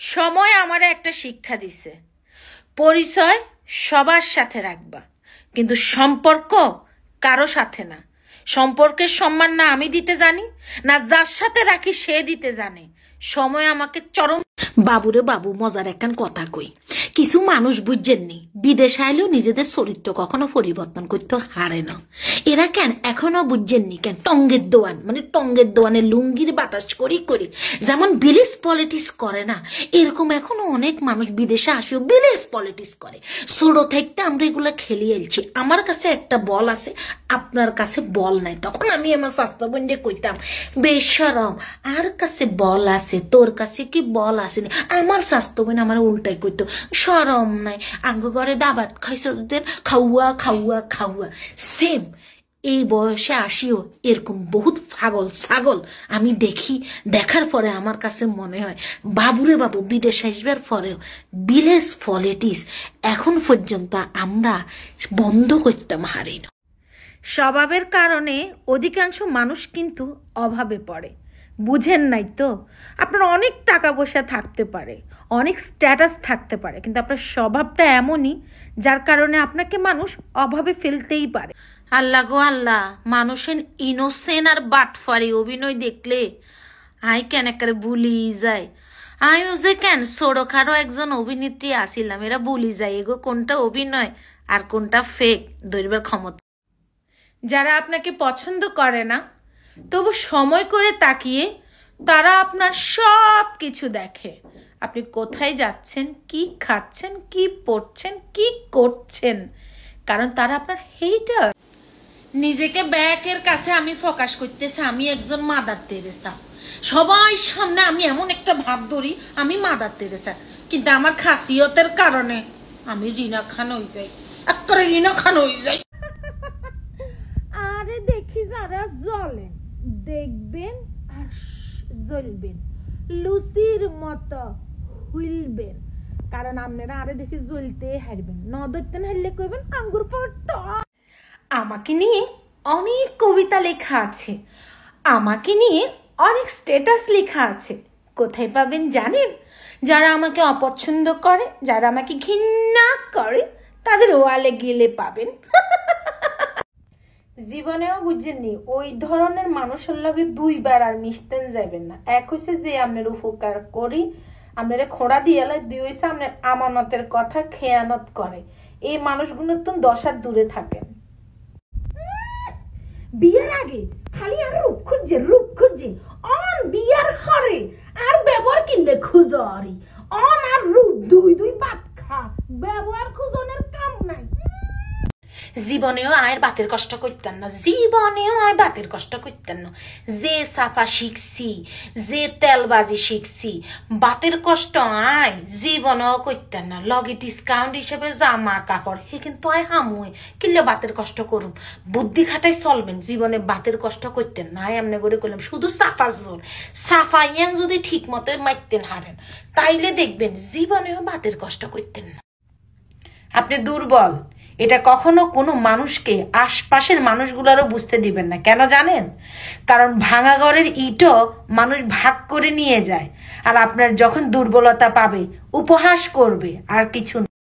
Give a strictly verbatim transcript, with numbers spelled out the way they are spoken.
সময় আমারে একটা শিক্ষা দিছে, পরিচয় সবার সাথে রাখবা, কিন্তু সম্পর্ক কারো সাথে না। সম্পর্কের সম্মান না আমি দিতে জানি, না যার সাথে রাখি সে দিতে জানে। সময় আমাকে চরম। বাবুরে বাবু, মজার একখান কথা কই, কিছু মানুষ বুঝছেননি, বিদেশ আইলেও নিজেদের চরিত্র কখনো পরিবর্তন করতে হারে না। এরা কেন এখনো বুঝছেননি কেন টঙ্গের দোয়ান, মানে টঙ্গের দোয়ানে লুঙ্গির বাতাস করি করি যেমন বিলিস পলিটিক্স করে না, এরকম এখনো অনেক মানুষ বিদেশে আসেও বিলিস পলিটিক্স করে। ছোট থাকতে আমরা এগুলো খেলি এলছি। আমার কাছে একটা বল আছে, আপনার কাছে বল নাই। তখন আমি আমার স্বাস্থ্য বন্ধে কইতাম, বেশরম, আর কাছে বল আছে, তোর কাছে কি বল আছে? আমার স্বাস্থ্য বোন আমার উল্টাই কইতো, সরম নাই, আঙ্গ ঘরে দাবাত খাইছে খাওয়া খাওয়া খাওয়া। সেম এই বয়সে আসিও এরকম বহুত পাগল ছাগল আমি দেখি। দেখার পরে আমার কাছে মনে হয়, বাবুরে বাবু, বিদেশ আসবার পরেও বিলেস পলিটিক্স এখন পর্যন্ত আমরা বন্ধ করতাম হারি না। স্বভাবের কারণে অধিকাংশ মানুষ কিন্তু অভাবে পড়ে, বুঝেন নাই তো? আপনার অনেক টাকা পয়সা থাকতে পারে, অনেক স্ট্যাটাস থাকতে পারে, কিন্তু আপনার স্বভাবটা এমনই যার কারণে আপনাকে মানুষ অভাবে ফেলতেই পারে। আল্লাহ গো আল্লাহ, মানুষের ইনোসেন্ট আর বাটফারি অভিনয় দেখলে আই কেন একেবারে ভুলি যায়। আমিও যে কেন ছোটখাটো একজন অভিনেত্রী আসিলাম, এরা ভুলি যায় এগো কোনটা অভিনয় আর কোনটা ফেক ধরবার ক্ষমতা। যারা আপনাকে পছন্দ করে না তবু সময় করে তাকিয়ে তারা আপনার সব কিছু দেখে। আপনি কোথায় যাচ্ছেন, কি খাচ্ছেন, কি পড়ছেন, কি করছেন, কারণ তারা আপনার হেটার। নিজেকে ব্যাকের কাছে আমি ফোকাস করতেছি আমি একজন মাদার তেরেসা, সবাই সামনে আমি এমন একটা ভাব ধরি আমি মাদার তেরেসা, কিন্তু আমার খাসিয়তের কারণে আমি রিনা খান হয়ে যাই, একেবারে রিনা খান হয়ে যাই। আরে দেখি যারা জ্বলেন দেখবেন আর জ্বলবেন, লুচির মতো হুইলবেন, কারণ আপনারা আরে দেখি জ্বলতে হারবেন, ন ধরতে হারলে কইবেন আঙ্গুর ফটো। আমাকে নিয়ে অনেক কবিতা লেখা আছে, আমাকে নিয়ে অনেক স্ট্যাটাস লেখা আছে। কোথায় পাবেন জানেন? যারা আমাকে অপছন্দ করে, যারা আমাকে ঘৃণা করে, তাদের ওয়ালে গেলে পাবেন। জীবনেও বুঝেননি ওই ধরনের মানুষের লগে দুইবার আর মিশতেন যাবেন না। এক হইছে যে আপনার উপকার করি, আপনারা খোঁড়া দিয়ে এলাই, দুই হইছে আপনার আমানতের কথা খেয়ানত করে। এই মানুষগুলো তো দশ হাত দূরে থাকেন। বিয়ের আগে খালি আর রূপ খুঁজছে, রূপ খুঁজছে, অন বিয়ার হরে আর ব্যবহার কিনলে খুঁজরি, অন আর রূপ দুই দুই বাপ খা, ব্যবহার খুঁজনের কাম নাই। জীবনেও আয়ের বাতের কষ্ট করতেন না, জীবনেও আয় বাতের কষ্ট করতেন না। যে সাফা শিখছি, যে তেলবাজি শিখছি, বাতের কষ্ট আয় জীবনেও করতেন না। লগে ডিসকাউন্ট হিসেবে জামা কাপড় হে কিন্তু আয় হামুই কিনলে বাতের কষ্ট করুন, বুদ্ধি খাটাই চলবেন, জীবনে বাতের কষ্ট করতেন না। আয় এমনি করে করলাম শুধু সাফা জোর, সাফা ইয়াং যদি ঠিক মতো মারতেন হারেন, তাইলে দেখবেন জীবনেও বাতের কষ্ট করতেন না। আপনি দুর্বল এটা কখনো কোনো মানুষকে, আশপাশের মানুষগুলোরও বুঝতে দিবেন না। কেন জানেন? কারণ ভাঙা ঘরের ইটও মানুষ ভাগ করে নিয়ে যায়, আর আপনার যখন দুর্বলতা পাবে উপহাস করবে, আর কিছু না।